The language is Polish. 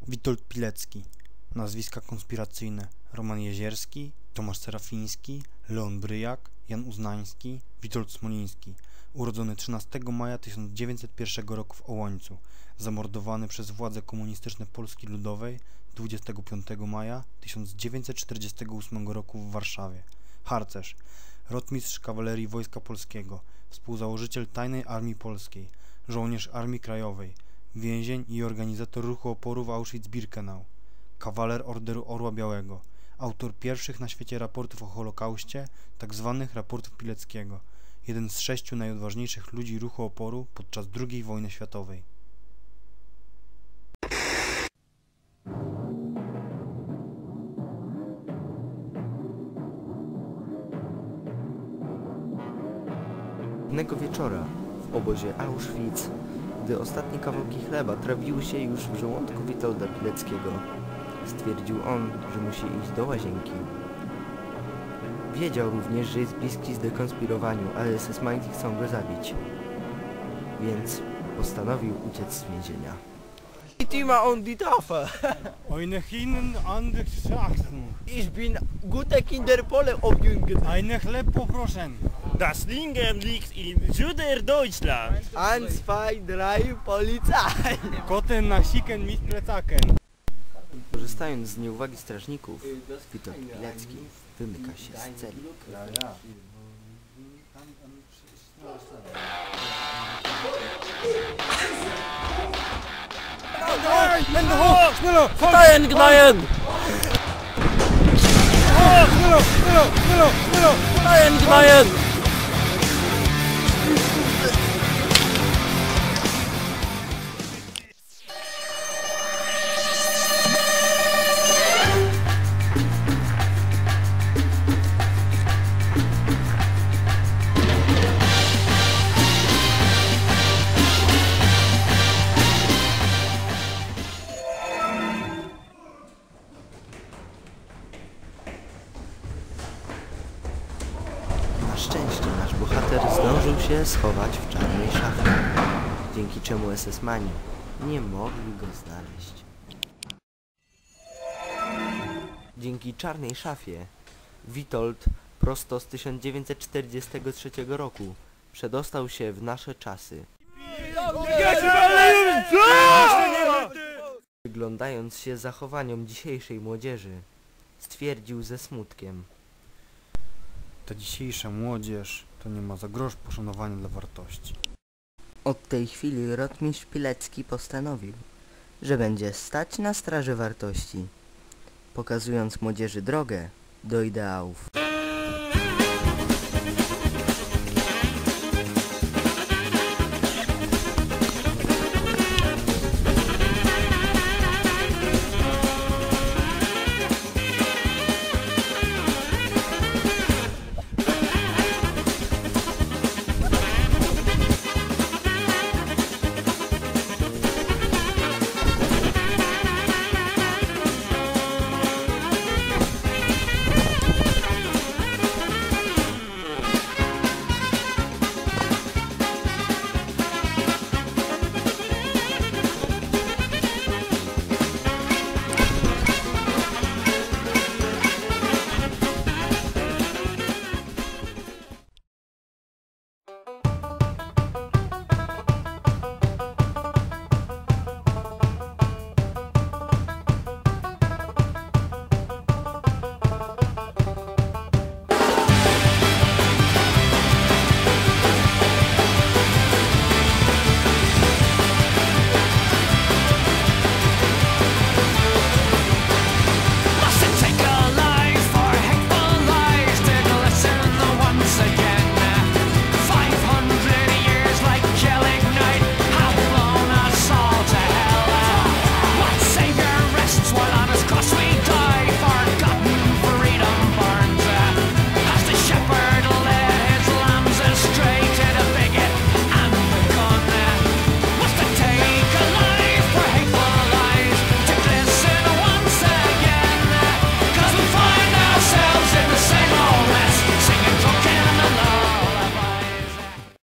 Witold Pilecki. Nazwiska konspiracyjne: Roman Jezierski, Tomasz Serafiński, Leon Bryjak, Jan Uznański, Witold Smoliński. Urodzony 13 maja 1901 roku w Ołońcu. Zamordowany przez władze komunistyczne Polski Ludowej 25 maja 1948 roku w Warszawie. Harcerz, rotmistrz kawalerii Wojska Polskiego, współzałożyciel Tajnej Armii Polskiej, żołnierz Armii Krajowej, więzień i organizator ruchu oporu w Auschwitz-Birkenau, kawaler Orderu Orła Białego, autor pierwszych na świecie raportów o Holokauście, tzw. raportów Pileckiego, jeden z 6 najodważniejszych ludzi ruchu oporu podczas II wojny światowej. Pewnego wieczora w obozie Auschwitz, gdy ostatnie kawałki chleba trawiły się już w żołądku Witolda Pileckiego, stwierdził on, że musi iść do łazienki. Wiedział również, że jest bliski zdekonspirowaniu, ale SS-Mindsi chcą go zabić, więc postanowił uciec z więzienia. Immer on die Tafel. Eine Chinnen, andere Sachsen. Ich bin gute Kinderpole aufjüngen. Eine chleb poproszę. Das Lingen liegt in Süddeutschland. 1, 2, 3, Polizei. Koten na siken mit plecaken. Korzystając z nieuwagi strażników, Witold Pilecki wymyka się z celi. Stein gnaien! Stein gnaien! Na szczęście nasz bohater zdążył się schować w czarnej szafie, dzięki czemu SS-mani nie mogli go znaleźć. Dzięki czarnej szafie Witold prosto z 1943 roku przedostał się w nasze czasy. Przyglądając się zachowaniom dzisiejszej młodzieży, stwierdził ze smutkiem: Ta dzisiejsza młodzież to nie ma za grosz poszanowania dla wartości. Od tej chwili rotmistrz Pilecki postanowił, że będzie stać na straży wartości, pokazując młodzieży drogę do ideałów.